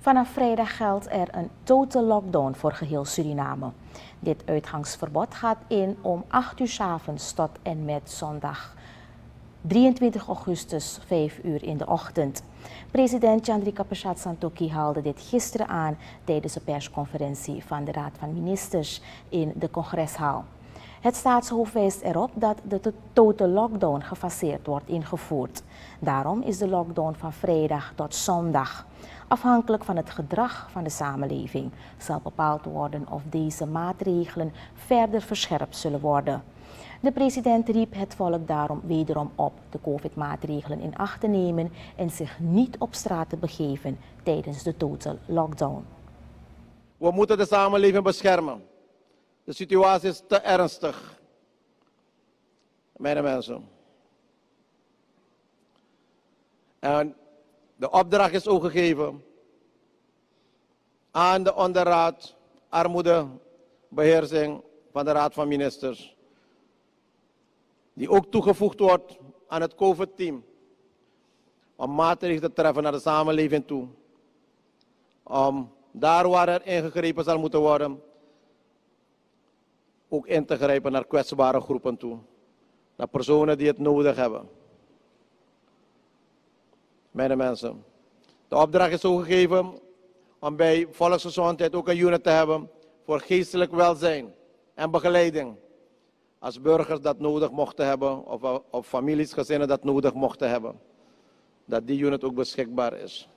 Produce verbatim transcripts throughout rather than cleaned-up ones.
Vanaf vrijdag geldt er een total lockdown voor geheel Suriname. Dit uitgangsverbod gaat in om acht uur 's avonds tot en met zondag drieëntwintig augustus vijf uur in de ochtend. President Chandrika Prasad Santokhi haalde dit gisteren aan tijdens de persconferentie van de Raad van Ministers in de Congreszaal. Het staatshoofd wijst erop dat de total lockdown gefaseerd wordt ingevoerd. Daarom is de lockdown van vrijdag tot zondag. Afhankelijk van het gedrag van de samenleving zal bepaald worden of deze maatregelen verder verscherpt zullen worden. De president riep het volk daarom wederom op de COVID-maatregelen in acht te nemen en zich niet op straat te begeven tijdens de total lockdown. We moeten de samenleving beschermen. De situatie is te ernstig, mijn mensen. En de opdracht is ook gegeven aan de onderraad armoedebeheersing van de Raad van Ministers, die ook toegevoegd wordt aan het COVID-team, om maatregelen te treffen naar de samenleving toe. Om daar waar er ingegrepen zal moeten worden, ook in te grijpen naar kwetsbare groepen toe. Naar personen die het nodig hebben. Mijn mensen, de opdracht is zo gegeven om bij volksgezondheid ook een unit te hebben voor geestelijk welzijn en begeleiding. Als burgers dat nodig mochten hebben, of, of families, gezinnen dat nodig mochten hebben. Dat die unit ook beschikbaar is.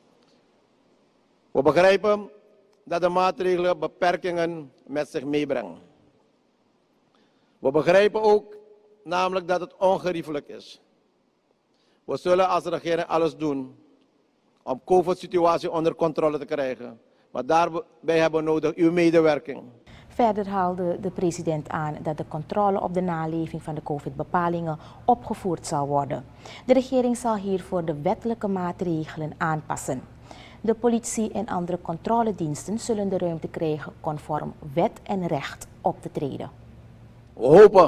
We begrijpen dat de maatregelen beperkingen met zich meebrengen. We begrijpen ook namelijk dat het ongeriefelijk is. We zullen als regering alles doen om de COVID-situatie onder controle te krijgen. Maar daarbij hebben we nodig uw medewerking. Verder haalde de president aan dat de controle op de naleving van de COVID-bepalingen opgevoerd zal worden. De regering zal hiervoor de wettelijke maatregelen aanpassen. De politie en andere controlediensten zullen de ruimte krijgen conform wet en recht op te treden. We hopen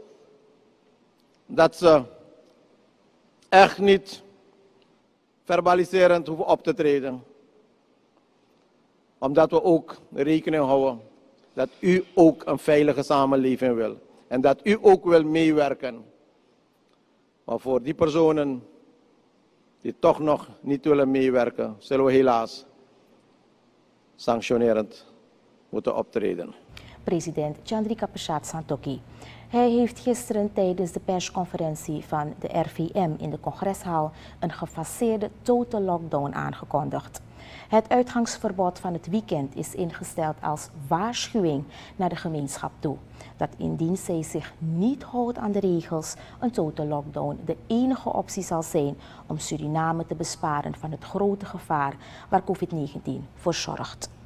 dat ze echt niet verbaliserend hoeven op te treden. Omdat we ook rekening houden dat u ook een veilige samenleving wil. En dat u ook wil meewerken. Maar voor die personen die toch nog niet willen meewerken, zullen we helaas sanctionerend moeten optreden. President Chandrika Prasad Santokhi. Hij heeft gisteren tijdens de persconferentie van de R V M in de Congreszaal een gefaseerde total lockdown aangekondigd. Het uitgangsverbod van het weekend is ingesteld als waarschuwing naar de gemeenschap toe. Dat indien zij zich niet houdt aan de regels, een total lockdown de enige optie zal zijn om Suriname te besparen van het grote gevaar waar COVID negentien voor zorgt.